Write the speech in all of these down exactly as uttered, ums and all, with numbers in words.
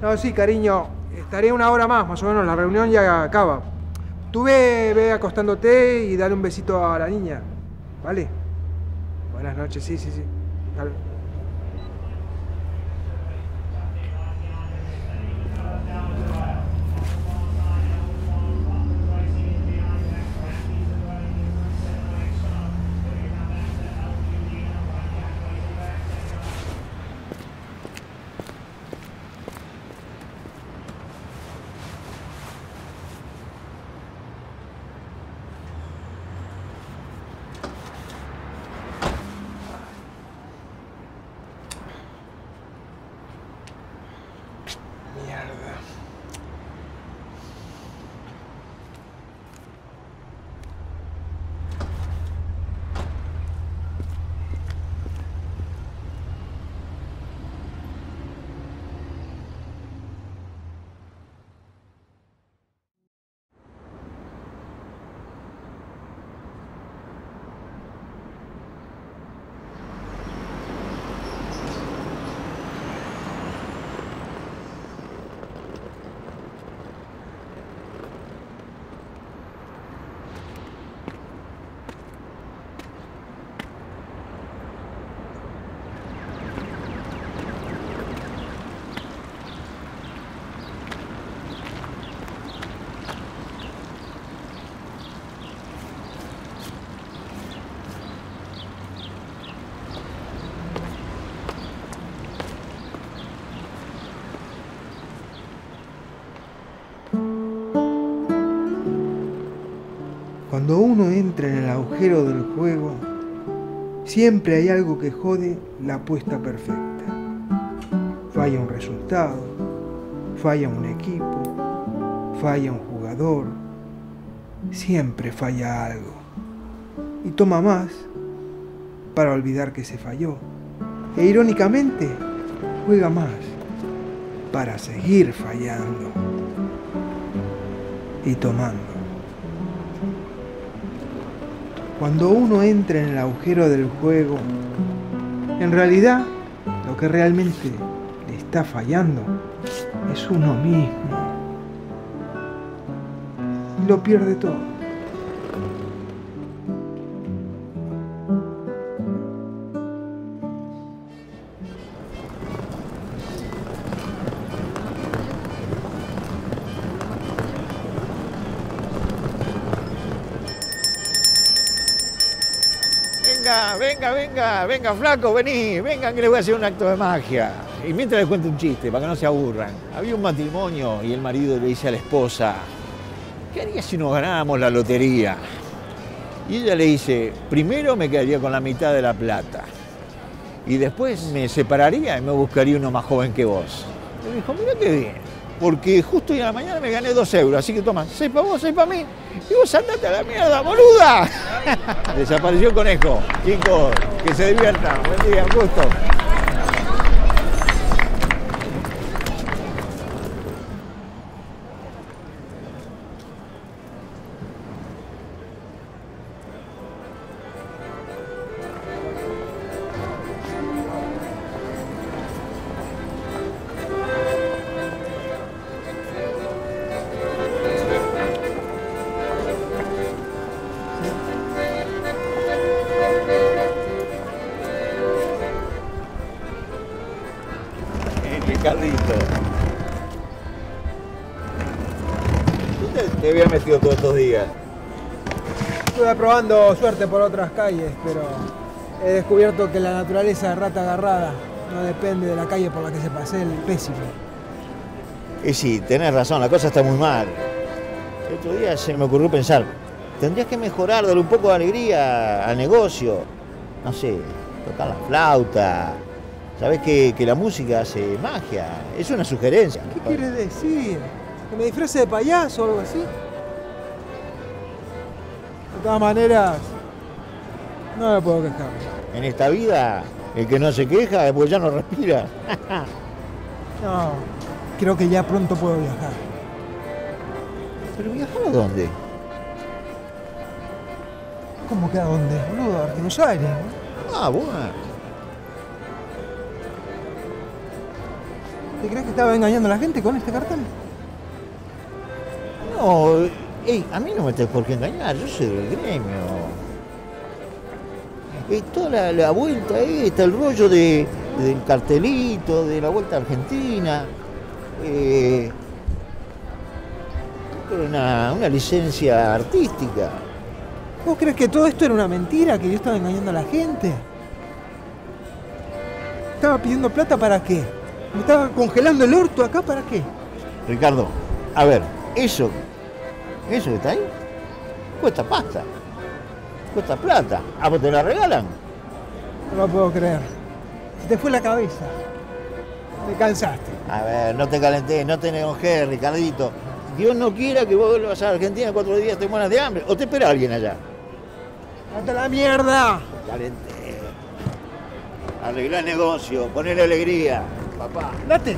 No, sí, cariño, estaré una hora más, más o menos, la reunión ya acaba. Tú ve, ve acostándote y dale un besito a la niña, ¿vale? Buenas noches, sí, sí, sí. Dale. Cuando uno entra en el agujero del juego, siempre hay algo que jode la apuesta perfecta. Falla un resultado, falla un equipo, falla un jugador, siempre falla algo. Y toma más para olvidar que se falló. E irónicamente, juega más para seguir fallando y tomando. Cuando uno entra en el agujero del juego, en realidad lo que realmente le está fallando es uno mismo. Y lo pierde todo. Venga, venga, venga, venga, flaco, vení, vengan que les voy a hacer un acto de magia. Y mientras les cuento un chiste, para que no se aburran. Había un matrimonio y el marido le dice a la esposa, ¿qué haría si nos ganábamos la lotería? Y ella le dice, primero me quedaría con la mitad de la plata. Y después me separaría y me buscaría uno más joven que vos. Y le dijo, mira qué bien, porque justo hoy a la mañana me gané dos euros, así que toma, seis para vos, seis para mí. Y vos andate a la mierda, boluda. Desapareció el conejo. Chicos, que se diviertan. Buen día, un gusto. Carlito. ¿Dónde te habías metido todos estos días? Estuve probando suerte por otras calles, pero he descubierto que la naturaleza de rata agarrada no depende de la calle por la que se pase el pésimo. Y sí, tenés razón, la cosa está muy mal. El otro día se me ocurrió pensar, tendrías que mejorar, darle un poco de alegría al negocio. No sé, tocar la flauta. Sabés que, que la música hace magia, es una sugerencia. ¿Qué quieres decir? ¿Que me disfrace de payaso o algo así? De todas maneras, no me puedo quejar. En esta vida, el que no se queja es porque ya no respira. No, creo que ya pronto puedo viajar. ¿Pero viajar a dónde? ¿Cómo que a dónde, boludo? A Buenos Aires, ¿no? Ah, bueno. ¿Te crees que estaba engañando a la gente con este cartel? No, ey, a mí no me tenés por qué engañar, yo soy del gremio. Eh, toda la, la vuelta esta, el rollo de, del cartelito, de la Vuelta a Argentina. Eh, una, una licencia artística. ¿Vos crees que todo esto era una mentira? ¿Que yo estaba engañando a la gente? ¿Estaba pidiendo plata para qué? ¿Me estaba congelando el orto acá para qué? Ricardo, a ver, eso, eso que está ahí, cuesta pasta, cuesta plata. ¿A vos te la regalan? No lo puedo creer. Se te fue la cabeza. Te cansaste. A ver, no te calentés, no te enojes, Ricardito. Dios no quiera que vos vuelvas a Argentina cuatro días te mueras de hambre. O te espera alguien allá. ¡Hasta la mierda! Calenté. Arreglá el negocio, ponele alegría, papá. ¡Date!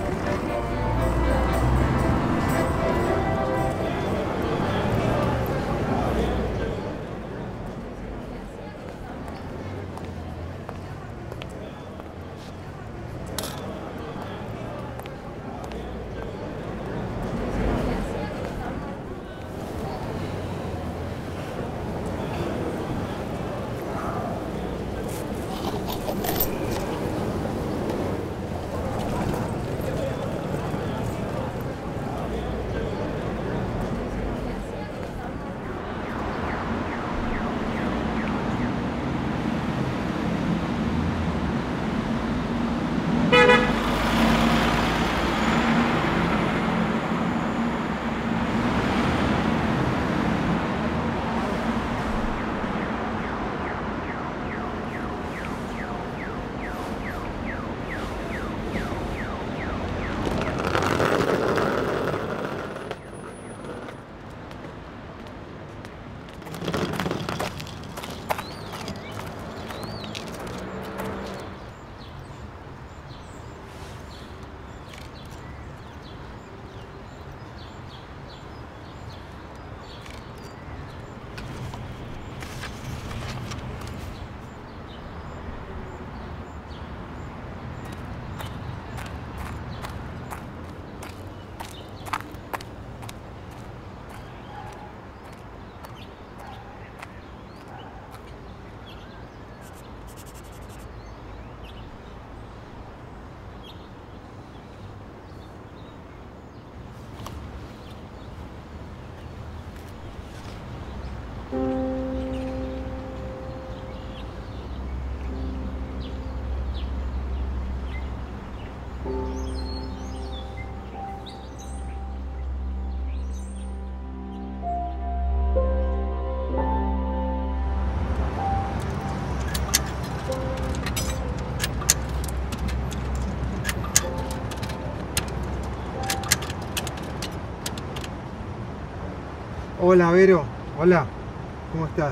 Hola, Vero. Hola. ¿Cómo estás?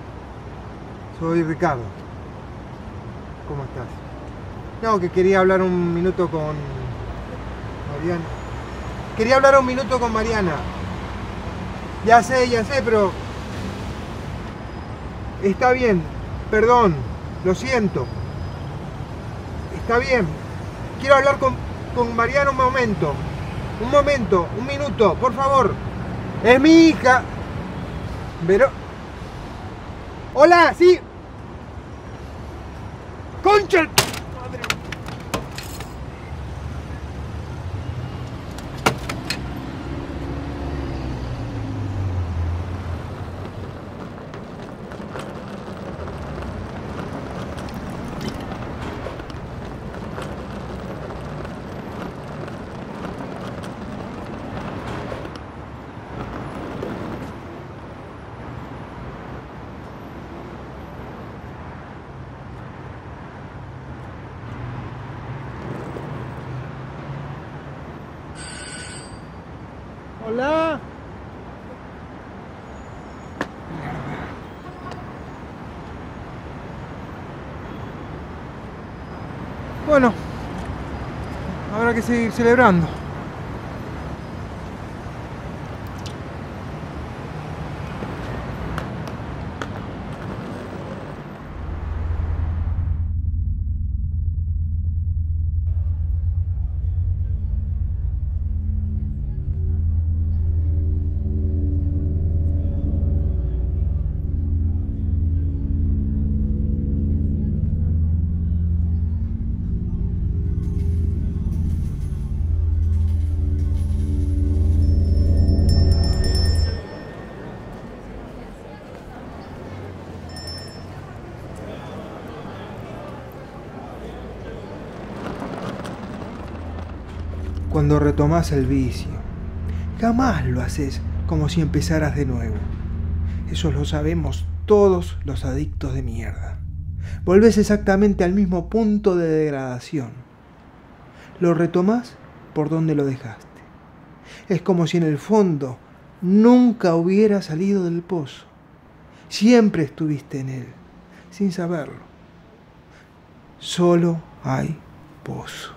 Soy Ricardo. ¿Cómo estás? No, que quería hablar un minuto con Mariana. Quería hablar un minuto con Mariana. Ya sé, ya sé, pero... Está bien. Perdón. Lo siento. Está bien. Quiero hablar con, con Mariana un momento. Un momento. Un minuto. Por favor. Es mi hija. Pero... Hola, sí. ¡Concha! Madre. Hola. Bueno, habrá que seguir celebrando. cuando retomás el vicio. Jamás lo haces como si empezaras de nuevo. Eso lo sabemos todos los adictos de mierda. Volvés exactamente al mismo punto de degradación. Lo retomás por donde lo dejaste. Es como si en el fondo nunca hubiera salido del pozo. Siempre estuviste en él, sin saberlo. Solo hay pozo.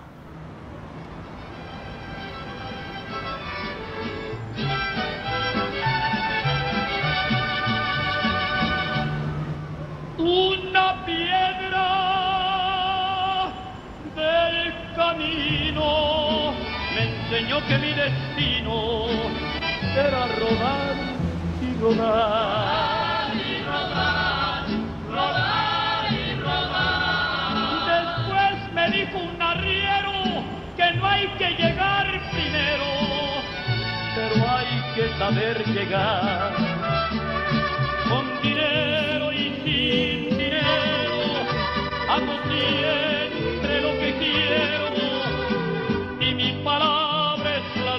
Una piedra del camino me enseñó que mi destino era rodar y rodar y rodar, rodar y rodar. Después me dijo un arriero que no hay que llegar primero, pero hay que saber llegar. Con dinero y sin dinero hago siempre lo que quiero y mi palabra es la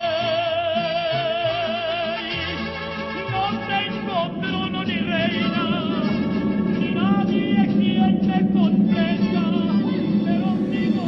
ley. No tengo trono ni reina, ni nadie quien me contenga, pero digo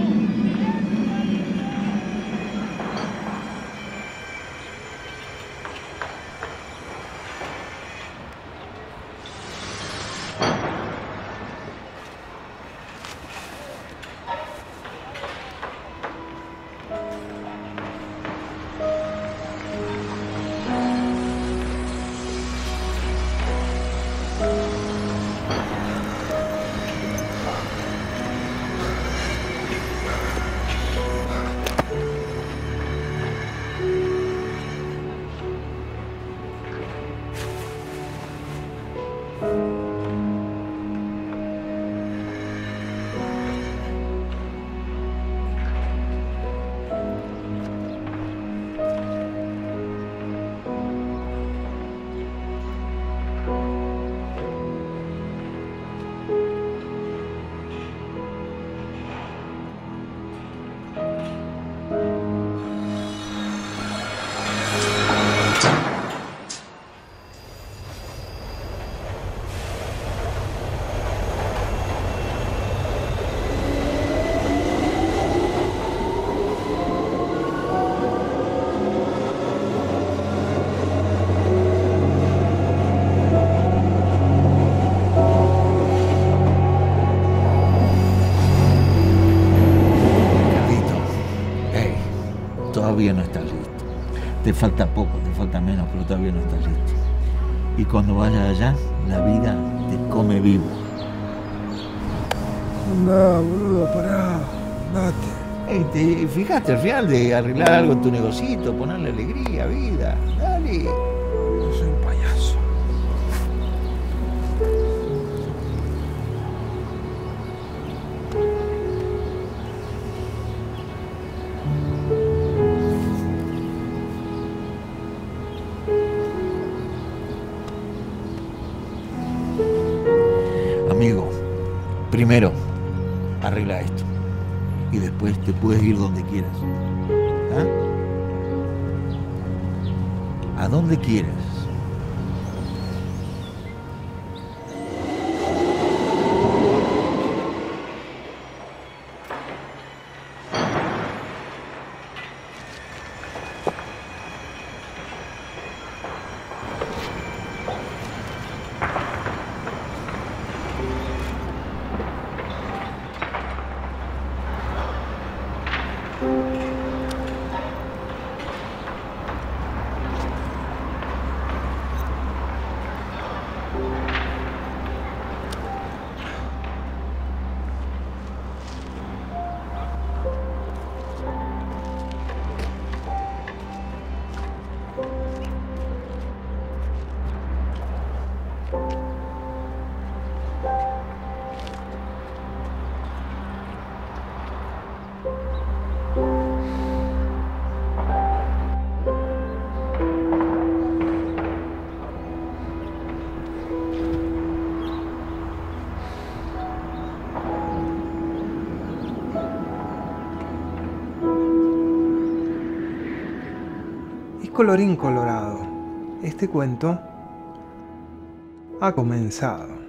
todavía no estás listo. Te falta poco, te falta menos, pero todavía no estás listo. Y cuando vayas allá, la vida te come vivo. Andá, boludo, pará, date. Hey, te fijaste al final de arreglar algo en tu negocito, ponerle alegría, vida. Dale. No soy un payaso. Amigo, primero arregla esto y después te puedes ir donde quieras. ¿Ah? A donde quieras. colorín colorado, este cuento ha comenzado.